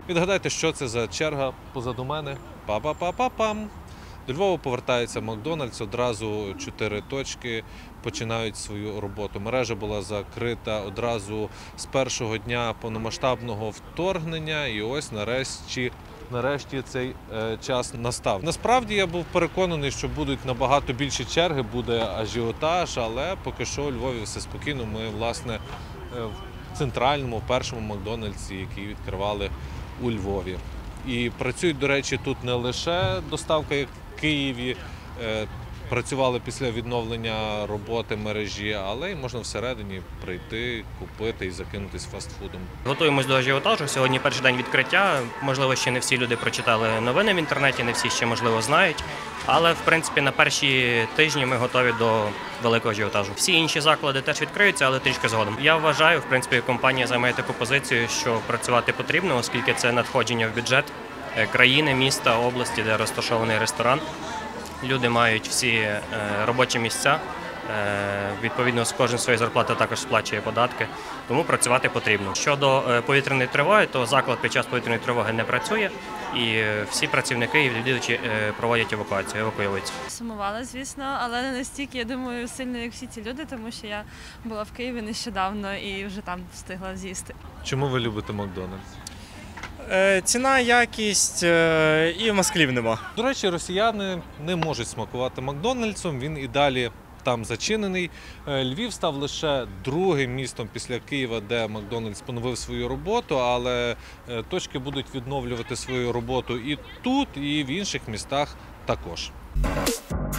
Відгадайте, що це за черга позаду мене. Па-па-па-па-пам! До Львова повертається Макдональдс, одразу 4 точки починають свою роботу. Мережа була закрита одразу з першого дня повномасштабного вторгнення і ось нарешті цей час настав. Насправді я був переконаний, що будуть набагато більші черги, буде ажіотаж, але поки що у Львові все спокійно. Ми, власне, в центральному, першому Макдональдсі, який відкривали у Львові. І працюють, до речі, тут не лише доставка, як в Києві, працювали після відновлення роботи мережі, але й можна всередині прийти, купити і закинутись фастфудом. Готуємось до ажіотажу. Сьогодні перший день відкриття. Можливо, ще не всі люди прочитали новини в інтернеті, не всі ще, можливо, знають. Але, в принципі, на перші тижні ми готові до великого ажіотажу. Всі інші заклади теж відкриються, але трішки згодом. Я вважаю, в принципі, компанія займає таку позицію, що працювати потрібно, оскільки це надходження в бюджет країни, міста, області, де розташований ресторан. Люди мають всі робочі місця, відповідно, кожен своєї зарплати також сплачує податки, тому працювати потрібно. Щодо повітряної тривоги, то заклад під час повітряної тривоги не працює, і всі працівники і відвідувачі проводять евакуацію, евакуюються. Сумувала, звісно, але не настільки, я думаю, сильно, як всі ці люди, тому що я була в Києві нещодавно і вже там встигла з'їсти. Чому ви любите Макдональдс? Ціна, якість і москалів нема. До речі, росіяни не можуть смакувати Макдональдсом, він і далі там зачинений. Львів став лише другим містом після Києва, де Макдональдс поновив свою роботу, але точки будуть відновлювати свою роботу і тут, і в інших містах також.